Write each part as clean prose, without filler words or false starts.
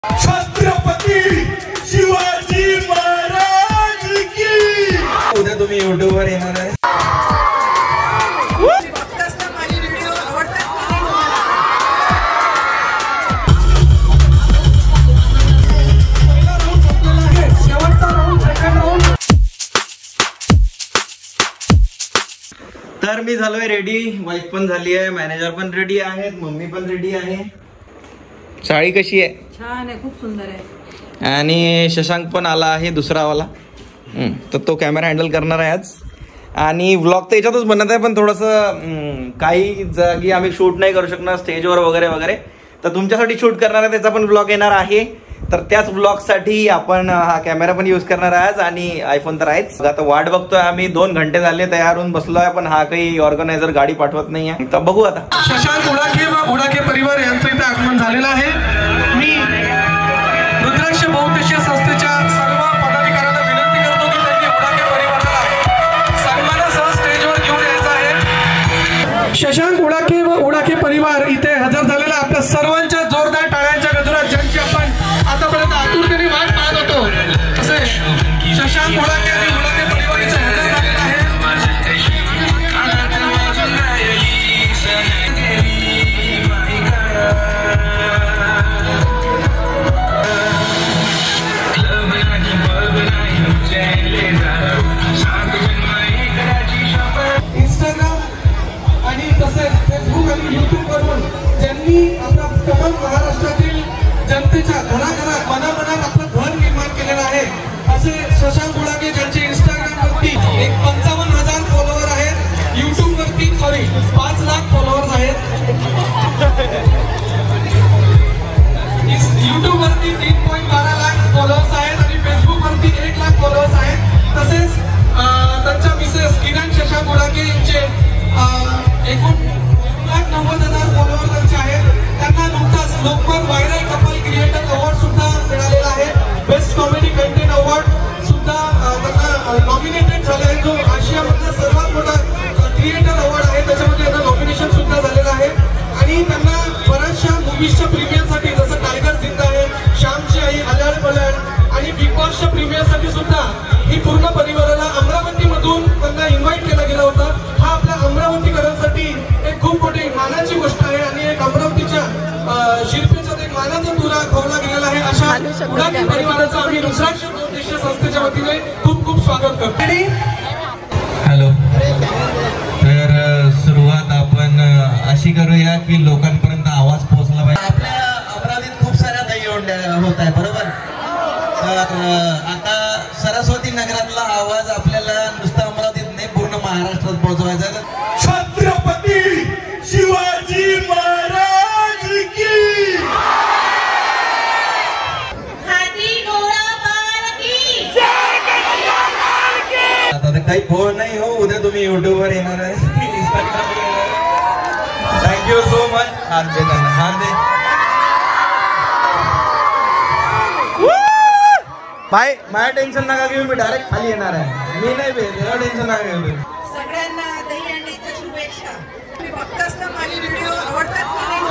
छत्रपती शिवाजी महाराज की। उद्या तुम्ही युट्यूबवर येणार आहे। तर मी झालोय रेडी, वाईफ पण झाली आहे, मॅनेजर पण रेडी आहेत, मम्मी पण रेडी आहे। साडी कशी आहे? छान आहे, खूप सुंदर आहे। आणि शशांक पण आला आहे दुसरा वाला, तर तो कॅमेरा हँडल करणार आहे आज। आणि व्लॉग तर याच्यातच बनत आहे, पण थोडंसं काही जागी आम्ही शूट नाही करू शकणार स्टेजवर वगैरे वगैरे, तर तुमच्यासाठी शूट करणार आहे, त्याचा पण व्लॉग येणार आहे। तर त्याच ब्लॉगसाठी आपण हा कॅमेरा पण यूज करणार आहोत आणि आयफोन तर आहेच। आता वाट बघतोय आम्ही, 2 घंटे झाले तयार होऊन बसलोय, पण हा काही ऑर्गनायझर गाडी पाठवत नाहीये, तर बघू आता। शशांक उडाके व उडाके परिवार यांचं इथे आगमन झालेलं आहे। मी रुद्राक्ष बहुउद्देशीय संस्थेच्या सर्व पदाधिकाऱ्यांना विनंती करतो की त्यांनी उडाके परिवाराला सन्मानासह स्टेजवर घेऊन यायचं आहे। शशांक उडाके व उडाके परिवार इथे हजर झालेला आपल्या सर्वांच्या जोरदार टाळ्यांच्या गजरात, ज्यांची आपण आतापर्यंत आतुरतेने वाट पाहत होतो, असे शशांक उडाके आणि उडाके परिवार इथे हजर झालेला आहे। इंस्टाग्राम आणि तसेच फेसबुक आणि युट्यूब वरून ज्यांनी आपल्या तमाम महाराष्ट्रातील जनतेच्या घराघरात मनामनात आपलं घर निर्माण केलेलं आहे, असे शशांक उडाके ज्यांचे इंस्टाग्राम वरती 55,000 फॉलोअर आहेत, युट्यूब वरती 5 लाख फॉलोअर्स आहेत, युट्यूब वरती 3.12 लाख फॉलोअर्स आहेत आणि फेसबुक वरती 1 लाख फॉलोअर्स आहेत। तसेच त्यांच्या मिसेस किरण शशांक उडाके यांचे एकूण 1,90,000 फॉलोअर त्यांचे आहेत। त्यांना नुकताच Lokmat viral couple creator award सुद्धा मिळालेला आहे। बेस्ट कॉमेडी कंटेंट अवॉर्ड सुद्धा त्यांना नॉमिनेटेड झाले आहे, जो आशियामधला सर्वात मोठा क्रिएटर अवॉर्ड आहे, त्याच्यामध्ये त्यांना नॉमिनेशन सुद्धा झालेलं आहे। आणि त्यांना बऱ्याचशा मूवीजच्या प्रीमियरसाठी, जसं टायगर जिंदा आहे, श्यामची आई, अलाळ बलाळ आणि बिग बॉसच्या प्रीमियरसाठी सुद्धा ही पूर्ण परिवाराला अमरावतीमधून त्यांना इन्व्हाइट केला गेला होता। हा आपल्या अमरावतीकरांसाठी एक खूप मोठी मानाची गोष्ट आहे आणि एक अमरावतीच्या शिल्पेचा एक मानाचा तुरा खोवला गेलेला आहे। अशा उडाके परिवाराचं आम्ही रुद्राक्ष बहुउद्देशीय संस्थेच्या वतीने खूप खूप स्वागत करतो। हॅलो, तर सुरुवात आपण अशी करूया की लोकांपर्यंत आवाज पोहोचला पाहिजे। आपल्या अमरावतीत खूप साऱ्या दहीहंड्या होत आहे, बरोबर? तर आता सरस्वती नगरातला आवाज आपल्याला नुसतं अमरावतीत नाही, पूर्ण महाराष्ट्रात पोहोचवायचा आहे। छत्रपती शिवाजी महाराज की। आता काही फोन नाही हो, उद्या तुम्ही युट्यूबवर येणार आहे, इंस्टाग्रामवर येणार आहे। Thank you so much. हात दे त्यांना, हात दे। बाय, माझ्या टेन्शन नका घेऊ, मी डायरेक्ट खाली येणार आहे, मी नाही भेट, टेन्शन नका घेऊ। सगळ्यांना दहीहंडीच्या शुभेच्छा। तुम्ही बघताच ना माझे व्हिडिओ, आवडतात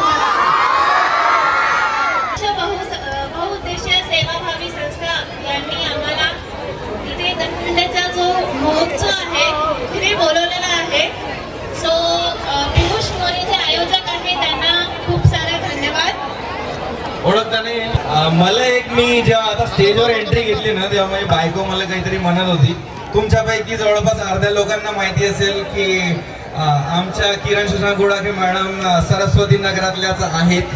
बहुउद्देशीय सेवाभावी संस्था यांनी आम्हाला इथे दहीहंडीचा जो महोत्सव आहे तिथे बोलवलेला आहे। सो पियुष मोरे जे आयोजक आहे त्यांना खूप सारे धन्यवाद। ओळखता नाही मला मी जेव्हा आता स्टेजवर एंट्री घेतली ना, तेव्हा माझी बायको मला काहीतरी म्हणत होती। तुमच्यापैकी जवळपास अर्ध्या लोकांना माहिती असेल की आमच्या किरण शशांक उडाके मॅडम सरस्वती नगरातल्याच आहेत।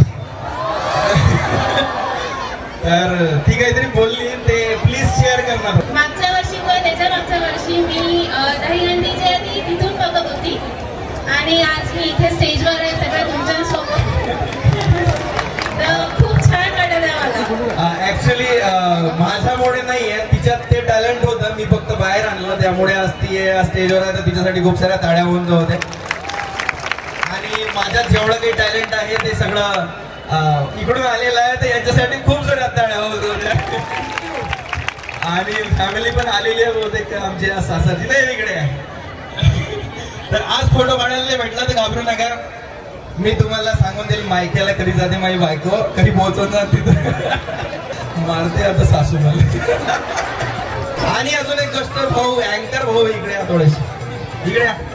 तर ती काहीतरी बोलली, ते प्लीज शेअर करणार। मागच्या वर्षी व त्याच्या मागच्या वर्षी मी दहीहंडीची आधी तिथून बघत होती आणि आज मी इथे स्टेजवर आहे सगळ्या तुमच्यासोबत, तर खूप छान वाटत आहे मला। ऍक्च्युली माझ्यामुळे नाहीये, तिच्यात ते टॅलेंट होतं, मी फक्त बाहेर आणलं, त्यामुळे आज ती स्टेजवर आहे, तर तिच्यासाठी खूप साऱ्या ताड्या होऊन होते। आणि माझ्यात जेवढं काही टॅलेंट आहे ते सगळं इकडून आलेलं आहे, तर यांच्यासाठी खूप साऱ्या ताड्या होत होत्या। आणि फॅमिली पण आलेली आहे बहुतेक आमच्या सासरची, नाही इकडे आहे। तर आज फोटो काढायला नाही भेटला तर घाबरू नका, मी तुम्हाला सांगून देईल मायकेला कधी जाते माझी बायको, कधी पोहोचवणार तिथं मारते आता सासू मला. आणि अजून एक गोष्ट, भाऊ अँकर भाऊ इकडे या थोडेसे, इकडे या.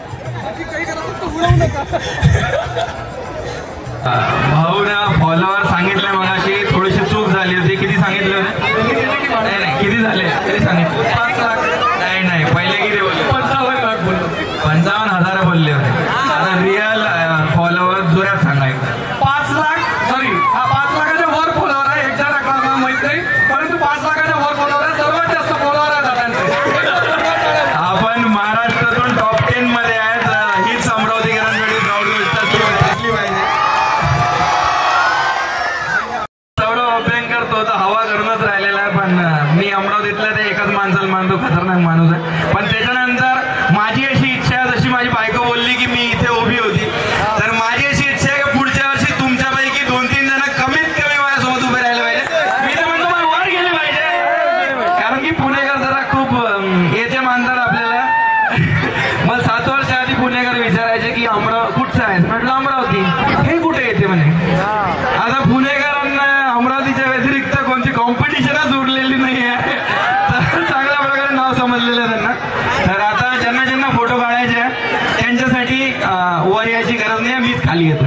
भाऊ ना फॉलोअर सांगितलं मगाशी, थोडीशी चूक झाली होती. किती सांगितलं होते? नाही किती झाले किती सांगितलं? 5 लाख. नाही पहिले किती बोलले? 55 लाख बोलले. 55,000 बोलले होते. आता रिअल फॉलोअर जोरात सांगायचं 5 लाख सॉरी 5 लाखाच्या वर फॉलोअर आहे. एकदा टाकला माहित नाही, परंतु 5 लाखाच्या वर फॉलोअर आहे. सर्वात जास्त फॉलोअर आहे दादांचे. आपण महाराष्ट्रातून टॉप 10 मध्ये आहेत. हीच अमरावतीकरांसाठी प्राऊड गोष्ट असली पाहिजे. एवढं अभ्यंग करतो तर हवा करूनच राहिलेला आहे. पण मी अमरावतीतल्या ते एकाच माणसाला मानतो, खतरनाक माणूस आहे. पण त्याच्यानंतर माझी अशी इच्छा आहे, जशी माझी बायको बोलली की मी इथे उभी होती, तर माझी अशी इच्छा आहे की पुढच्या वर्षी तुमच्यापैकी 2-3 जण कमीत कमी माझ्यासोबत उभे राहिले पाहिजे. मी तर म्हणतो मला वर गेले पाहिजे, कारण की पुणेकर जरा खूप याचे मानतात आपल्याला. मग 7 वर्ष आधी पुणेकर विचारायचे की कुठचं आहे, म्हटलं अमरावती. हे कुठे येते म्हणे. आता पुणेकरांना अमरावतीच्या व्यतिरिक्त कोणती कॉम्पिटिशनच उरलेली नाही आहे, तर चांगल्या प्रकारे नाव समजलेलं आहे त्यांना. तर आता ज्यांना ज्यांना फोटो काढायचे आहे त्यांच्यासाठी वर यायची गरज नाही, मीच खाली येतो.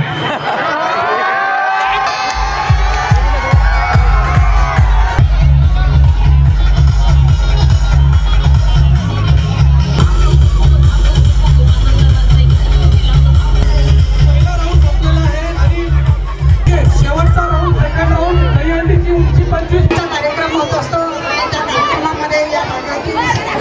पहिला राऊंड संपलेला आहे आणि शेवटचा राऊंड, सेकंड राऊंड. दहीहंडीची उंची 25. चा कार्यक्रम होत असतो आणि त्या कार्यक्रमामध्ये या भागातील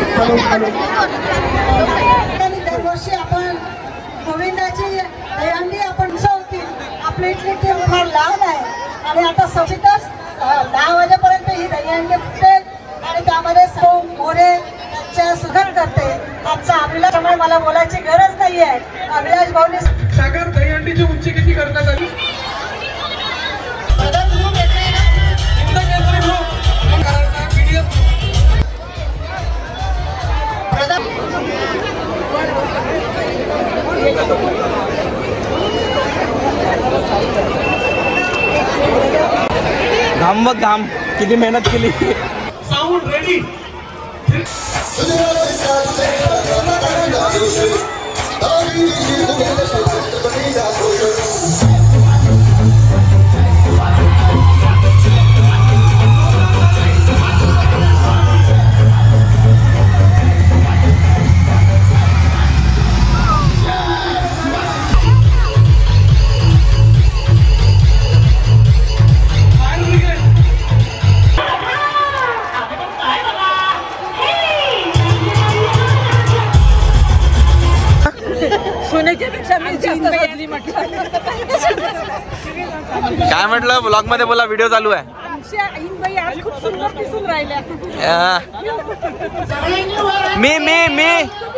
दरवर्षी आपण गोविंदाची दहीहंडी आपण सजवतील. आपली इथली टीम फार लहान आहे आणि आता सचितच 10 वाजेपर्यंत ही दहीहंडी फुटेल आणि त्यामध्ये मोरे त्यांच्या सुधार करते. आमचा अभिलाष, त्यामुळे मला बोलायची गरज नाही आहे. अभिलाष भाऊनी सागर, दहीहंडीची उंची किती करण्यात आली? घाम बघ घाम, किती मेहनत केली. Sound ready. काय म्हटलं ब्लॉग मध्ये बोला, व्हिडिओ चालू आहे. आज खूप सुंदर दिसून राहिल्या. मी मी मी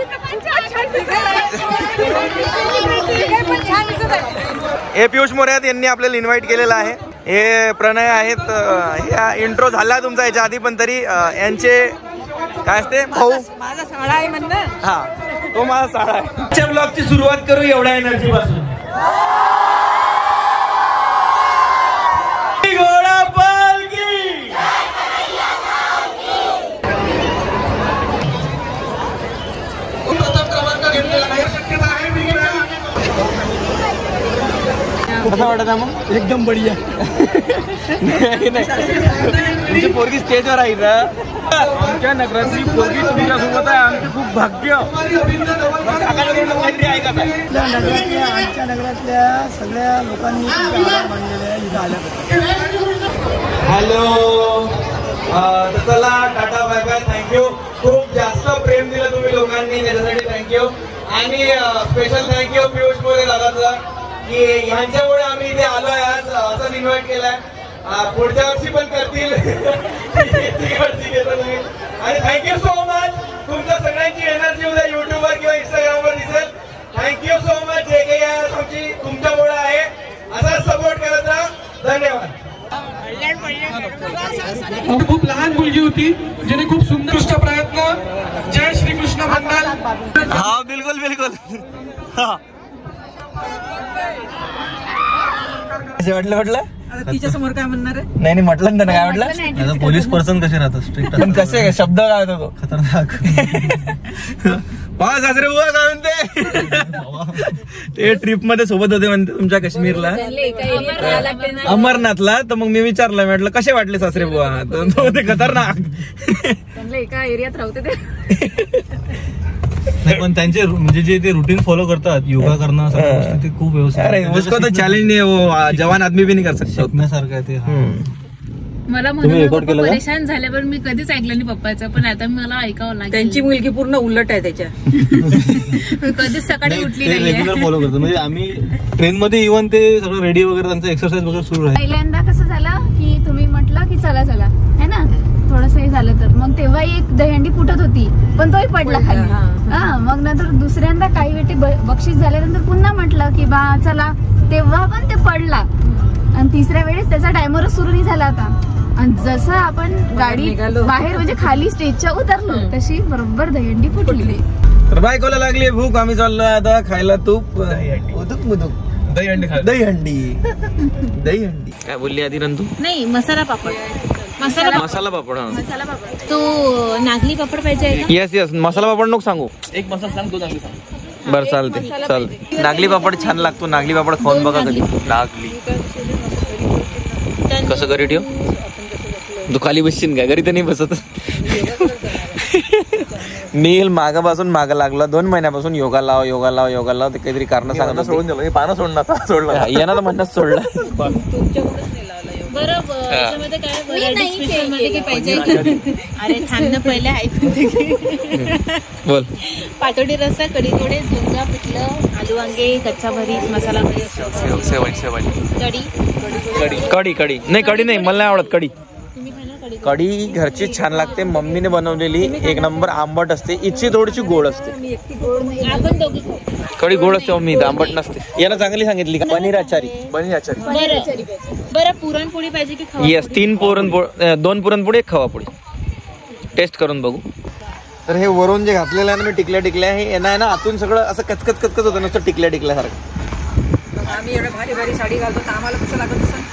हे पियुष मोरे आहेत, यांनी आपल्याला इन्व्हाइट केलेलं आहे. हे प्रणय आहेत. हे इंट्रो झाला तुमचा याच्या आधी, पण तरी यांचे काय असते भाऊ, माझा साडा आहे म्हणणं. हा तो माझा साडा आहे. आजच्या ब्लॉगची सुरुवात करू एवढ्या एनर्जी पासून. कसा वाटत आहे मग? एकदम बढिया. तुमची पोरगी स्टेजवर आहे ना. आमच्या नगरातली पोरगी तुमच्यासोबत आहे. आमचे खूप भाग्य. काहीतरी आहे का? आमच्या नगरातल्या सगळ्या लोकांनी आभार मानलेले आहे इथं आल्याबद्दल. हॅलो, चला टाटा बाय बाय. थँक्यू. खूप जास्त प्रेम दिलं तुम्ही लोकांनी, त्याच्यासाठी थँक्यू. आणि स्पेशल थँक्यू पियुष मोरे दादाचा, की ह्यांच्यामुळे आम्ही इथे आलोय आज. असं इन्व्हाइट केलाय. पुढच्या वर्षी पण करतील. आणि थँक्यू सो मच. तुमच्या सगळ्यांची एनर्जी उद्या युट्यूबवर किंवा इंस्टाग्रामवर दिसेल. Thank you so much. जे काही आमची तुमच्यामुळे आहे, असाच सपोर्ट करत राहा. धन्यवाद. खूप लहान मुलगी होती जिने खूप सुंदर प्रयत्न. जय श्री कृष्ण मंडळ. हा बिलकुल बिलकुल. कसे म्हटलं आता तिच्या समोर काय म्हणणार आहे? नाही म्हटलं ना काय म्हटलं पोलीस पर्सन कसे राहतात स्ट्रिक्ट पण कसे शब्द काय होता तो खतरनाक पहा सासरे बुवा काय म्हणते ते ट्रिप मध्ये सोबत होते म्हणते तुमच्या काश्मीरला अमरनाथला. तर मग मी विचारलं म्हटलं कसे वाटले सासरे बुवा तर तो ते खतरनाक एका एरियात राहते ते. नाही पण त्यांचे म्हणजे जे ते रुटीन फॉलो करतात योगा करणं सगळ्या गोष्टी ते खूप व्यवस्थित अरे उसको तो चॅलेंज नाही वो जवान आदमी भी नहीं कर सकता. शिकण्यासारखं आहे ते. मला म्हणून पप्पा परेशान झाले पण मी कधीच ऐकलं नाही पप्पाचं. पण आता मला ऐकावं लागेल. त्यांची मुलगी पूर्ण उलट आहे त्याच्या. कधीच सकाळी उठली नाही. रेग्युलर फॉलो करतो म्हणजे आम्ही ट्रेन मध्ये इव्हन ते सगळं रेडी वगैरे त्यांचं एक्सरसाइज वगैरे सुरू आहे. पहिल्यांदा कसं झालं की तुम्ही म्हटलं की चला चला है ना थोडस हे झालं तर मग तेव्हा एक दहीहंडी फुटत होती पण तोही पडला खाली. हा मग नंतर दुसऱ्यांदा काही वेळी बक्षीस झाल्यानंतर पुन्हा म्हटलं की बा चला तेव्हा पण ते पडला आणि तिसऱ्या वेळेस त्याचा टायमरच सुरू नाही झाला होता. आणि जसं आपण गाडी बाहेर म्हणजे खाली स्टेजच्या उतरलो तशी बरोबर दहीहंडी फुटली. तर बायकोला लागली भूक आम्ही चाललो आता खायला तूप उदुक मुदुक दहीहंडी काय बोलली आधी नंतू? नाही मसाला पापड. मसाला पापड. मसाला पापड तो नागली पापड पाहिजे. येस येस मसाला पापड नको सांगू एक मसाला सांग तो नागली सांग. बरं चालते नागली पापड छान लागतो. नागली पापड खाऊन बघा कधी. नागली कसं घरी ठेव तू खाली बसशील का? घरी तर नाही बसत. मी मागापासून मागं लागला 2 महिन्यापासून योगा लाव ते काहीतरी कारण सांगा सोडून दिलं. पानं सोडणार येणार म्हणणं सोडलं. बरं त्याच्यामध्ये काय पाहिजे? अरे थांब पहिले बोल. पातोडी रस्सा कढी थोडे झुणका पिठलं आलू वांगे कच्चा भरीत मसाला कढी नाही कढी नाही मला नाही आवडत कढी. कढी घरची छान लागते मम्मीने बनवलेली एक नंबर. आंबट असते इच्छी थोडीशी गोड असते. आपण दोघी कढी गोड असते मम्मी आंबट नसते. याला चांगली सांगितली का? पनीर आचारी. बरं पुरणपोळी पाहिजे की खवा? येस 2 पुरणपोळी 1 खवापोळी. टेस्ट करून बघू. तर हे वरून जे घातलेलं आहे ना मी टिकल्या हे यांना आहे ना आतून सगळं असं कचकच होतं नुसतं टिकल्यासारखं. आम्ही एवढं भारी साडी घालतो तर आम्हाला कसं लागत असं?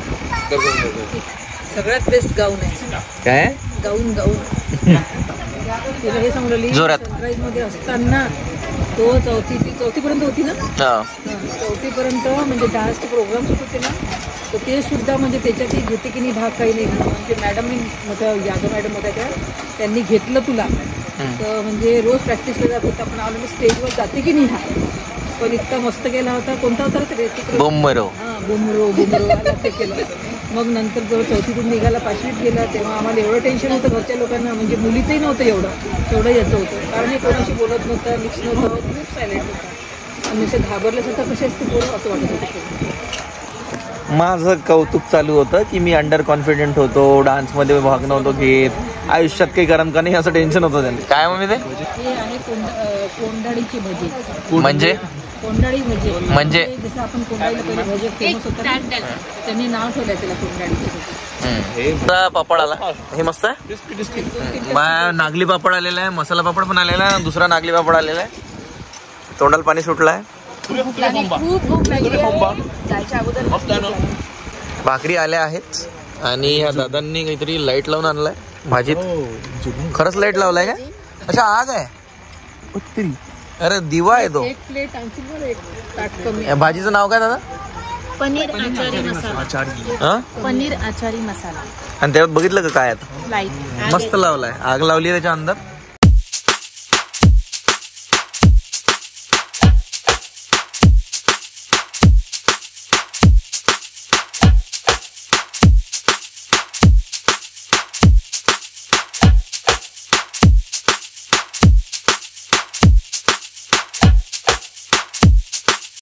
सगळ्यात बेस्ट गाऊन आहे. काय गाऊन तिला हे सांगली जोरात सनराईज मध्ये असताना तो चौथी पर्यंत होती ना. 4थी पर्यंत म्हणजे डान्सचे प्रोग्राम सुरू होते ना तर ते सुद्धा म्हणजे त्याच्यातही घेते की नाही भाग काही नाही. म्हणजे मॅडमनी यादव मॅडम होत्या त्या त्यांनी घेतलं तुला तर म्हणजे रोज प्रॅक्टिसला जात होता. पण आम्ही स्टेजवर जाते की नाही हा पण इतका मस्त केला होता. कोणता होता रे बुमरो ते केलं. मग नंतर जेव्हा 4थीतून निघाला 5वीत गेला तेव्हा आम्हाला एवढं टेन्शन होतं घरच्या लोकांना म्हणजे मुलीचंही नव्हतं तेवढं याचं होतं कारण हे कोणाशी बोलत नव्हतं मिक्स नव्हतं खूप सायलेंट होतं आणि असे घाबरल्यासारखं कसे असते पोरं असं वाटत होतं. माझं कौतुक चालू होतं की मी अंडर कॉन्फिडंट होतो डान्समध्ये भाग नव्हतो घेत आयुष्यात काही करम का नाही असं टेन्शन होतं त्यांनी. काय मम्मी ते हे आहे कोंडाळीची भजी. म्हणजे कोंडाळी भजी म्हणजे जसं आपण कोंडाळीला पहिले भजी फेमस होतं त्यांनी नाव ठेवलंय त्याला कोंडाळीची भजी. पापड आला हे मस्त आहे. नागली पापड आलेला आहे मसाला पापड पण आलेला आहे दुसरा नागली पापड आलेला आहे. तोंडाला पाणी सुटलंय. खूप भूक लागली जायच्या अगोदर. भाकरी आल्या आहेत आणि ह्या दादांनी काहीतरी लाईट लावून आणलाय भाजीत. खरंच लाईट लावलाय का? अच्छा आग आहे. अरे दिवा आहे तो. एक प्लेट आणखी बरं एक ताट कमी. भाजीचं नाव काय दादा? पनीर आचारी मसाला. पनीर आचारी मसाला. आणि त्याच्यात बघितलं का काय आता लाईट मस्त लावलाय आग लावली त्याच्या अंदर.